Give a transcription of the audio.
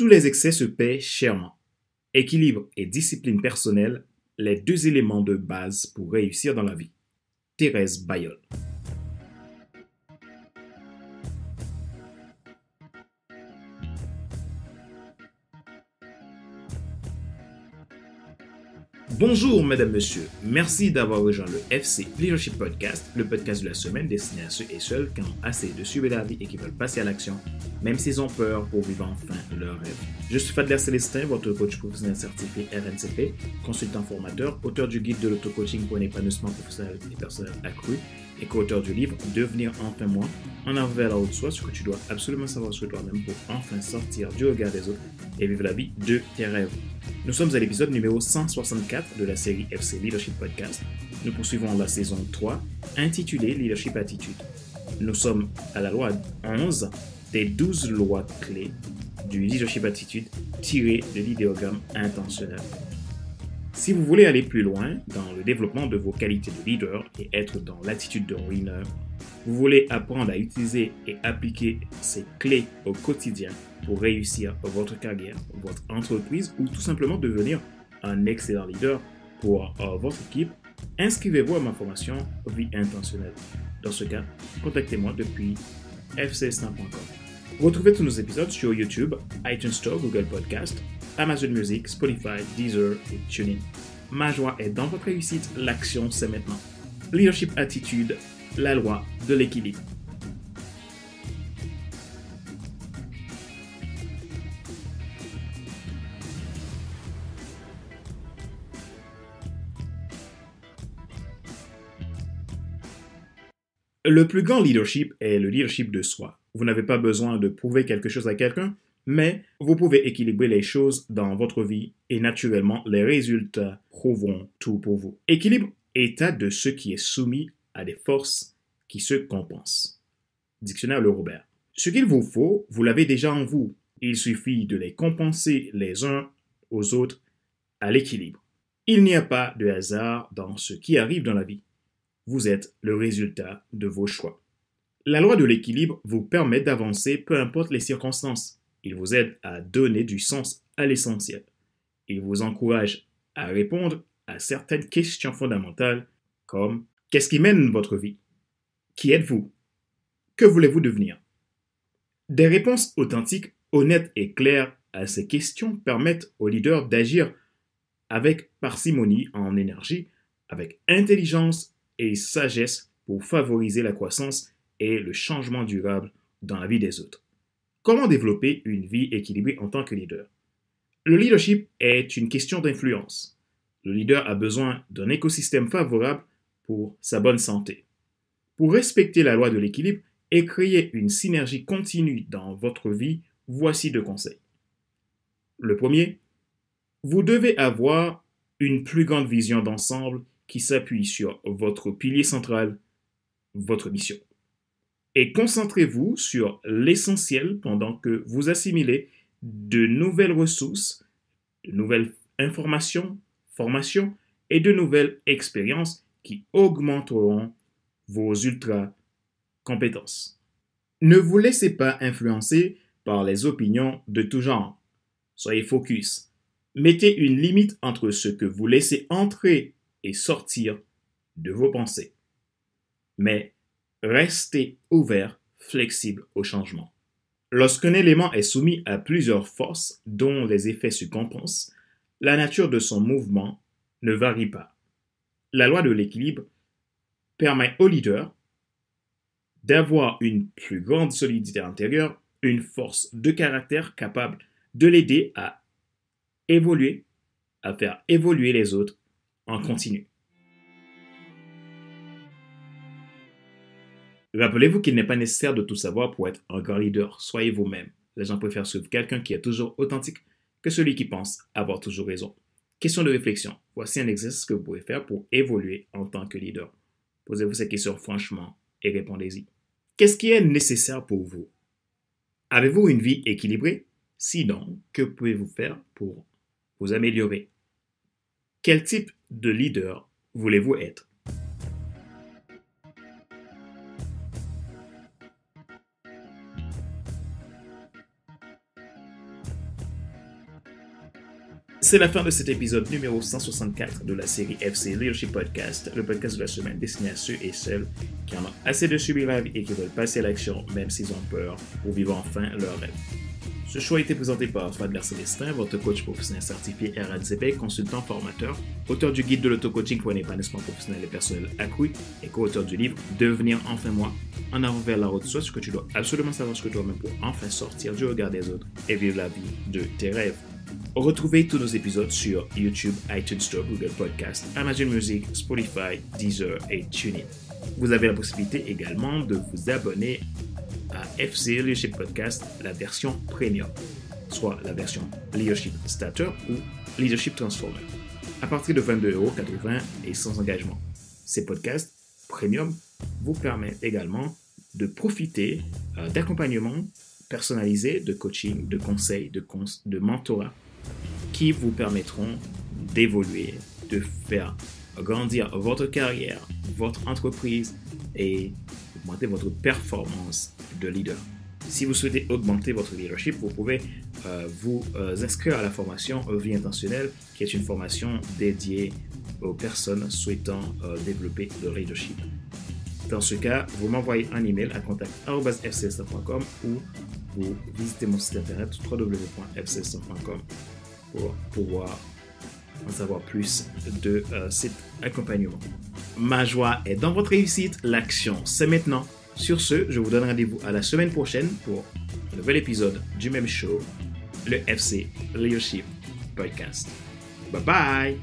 Tous les excès se paient chèrement. Équilibre et discipline personnelle, les deux éléments de base pour réussir dans la vie. Thérèse Bayol. Bonjour mesdames, messieurs, merci d'avoir rejoint le FC Leadership Podcast, le podcast de la semaine destiné à ceux et celles qui ont assez de suivre la vie et qui veulent passer à l'action, même s'ils ont peur pour vivre enfin leur rêve. Je suis Fadler Célestin, votre coach professionnel certifié RNCP, consultant formateur, auteur du guide de l'auto-coaching pour un épanouissement professionnel et personnel accru et co-auteur du livre Devenir enfin moi, en avant vers la haute soi, ce que tu dois absolument savoir sur toi-même pour enfin sortir du regard des autres et vivre la vie de tes rêves. Nous sommes à l'épisode numéro 164 de la série FC Leadership Podcast. Nous poursuivons la saison 3, intitulée Leadership Attitude. Nous sommes à la loi 11 des 12 lois clés du Leadership Attitude tirées de l'idéogramme intentionnel. Si vous voulez aller plus loin dans le développement de vos qualités de leader et être dans l'attitude de winner, vous voulez apprendre à utiliser et appliquer ces clés au quotidien pour réussir votre carrière, votre entreprise ou tout simplement devenir un excellent leader pour votre équipe, inscrivez-vous à ma formation Vie intentionnelle. Dans ce cas, contactez-moi depuis fcstamp.com. Retrouvez tous nos épisodes sur YouTube, iTunes Store, Google Podcast, Amazon Music, Spotify, Deezer et TuneIn. Ma joie est dans votre réussite, l'action c'est maintenant. Leadership Attitude, la loi de l'équilibre. Le plus grand leadership est le leadership de soi. Vous n'avez pas besoin de prouver quelque chose à quelqu'un, mais vous pouvez équilibrer les choses dans votre vie et naturellement, les résultats prouveront tout pour vous. Équilibre, état de ce qui est soumis à des forces qui se compensent. Dictionnaire Le Robert. Ce qu'il vous faut, vous l'avez déjà en vous. Il suffit de les compenser les uns aux autres à l'équilibre. Il n'y a pas de hasard dans ce qui arrive dans la vie. Vous êtes le résultat de vos choix. La loi de l'équilibre vous permet d'avancer peu importe les circonstances. Il vous aide à donner du sens à l'essentiel. Il vous encourage à répondre à certaines questions fondamentales comme qu'est-ce qui mène votre vie? Qui êtes-vous? Que voulez-vous devenir? Des réponses authentiques, honnêtes et claires à ces questions permettent aux leaders d'agir avec parcimonie en énergie, avec intelligence et sagesse pour favoriser la croissance et le changement durable dans la vie des autres. Comment développer une vie équilibrée en tant que leader? Le leadership est une question d'influence. Le leader a besoin d'un écosystème favorable pour sa bonne santé. Pour respecter la loi de l'équilibre et créer une synergie continue dans votre vie, voici 2 conseils. Le premier, vous devez avoir une plus grande vision d'ensemble qui s'appuie sur votre pilier central, votre mission. Et concentrez-vous sur l'essentiel pendant que vous assimilez de nouvelles ressources, de nouvelles informations, formations et de nouvelles expériences qui augmenteront vos ultra-compétences. Ne vous laissez pas influencer par les opinions de tout genre. Soyez focus. Mettez une limite entre ce que vous laissez entrer et sortir de vos pensées. Mais restez ouvert, flexible au changement. Lorsqu'un élément est soumis à plusieurs forces dont les effets se compensent, la nature de son mouvement ne varie pas. La loi de l'équilibre permet au leader d'avoir une plus grande solidité intérieure, une force de caractère capable de l'aider à évoluer, à faire évoluer les autres en continu. Rappelez-vous qu'il n'est pas nécessaire de tout savoir pour être un grand leader. Soyez vous-même. Les gens préfèrent suivre quelqu'un qui est toujours authentique que celui qui pense avoir toujours raison. Question de réflexion. Voici un exercice que vous pouvez faire pour évoluer en tant que leader. Posez-vous ces questions franchement et répondez-y. Qu'est-ce qui est nécessaire pour vous? Avez-vous une vie équilibrée? Sinon, que pouvez-vous faire pour vous améliorer? Quel type de leader voulez-vous être? C'est la fin de cet épisode numéro 164 de la série FC Leadership Podcast, le podcast de la semaine destiné à ceux et celles qui en ont assez de subir la vie et qui veulent passer à l'action même s'ils ont peur pour vivre enfin leur rêve. Ce choix a été présenté par Fadler Célestin, votre coach professionnel certifié RADCP, consultant formateur, auteur du guide de l'auto-coaching pour un épanouissement professionnel et personnel accru et co-auteur du livre Devenir enfin moi, en avant vers la route, soit ce que tu dois absolument savoir ce que toi-même pour enfin sortir du regard des autres et vivre la vie de tes rêves. Retrouvez tous nos épisodes sur YouTube, iTunes Store, Google Podcast, Amazon Music, Spotify, Deezer et TuneIn. Vous avez la possibilité également de vous abonner à FC Leadership Podcast, la version Premium, soit la version Leadership Starter ou Leadership Transformer, à partir de 22,80€ et sans engagement. Ces podcasts Premium vous permettent également de profiter d'accompagnement personnalisé, de coaching, de conseils, de mentorat qui vous permettront d'évoluer, de faire grandir votre carrière, votre entreprise et augmenter votre performance de leader. Si vous souhaitez augmenter votre leadership, vous pouvez vous inscrire à la formation Vie intentionnelle, qui est une formation dédiée aux personnes souhaitant développer le leadership. Dans ce cas, vous m'envoyez un email à contact@fcsta.com ou vous visitez mon site internet www.fcsta.com pour pouvoir en savoir plus de cet accompagnement. Ma joie est dans votre réussite, l'action c'est maintenant. Sur ce, je vous donne rendez-vous à la semaine prochaine pour un nouvel épisode du même show, le FC Leadership Podcast. Bye bye!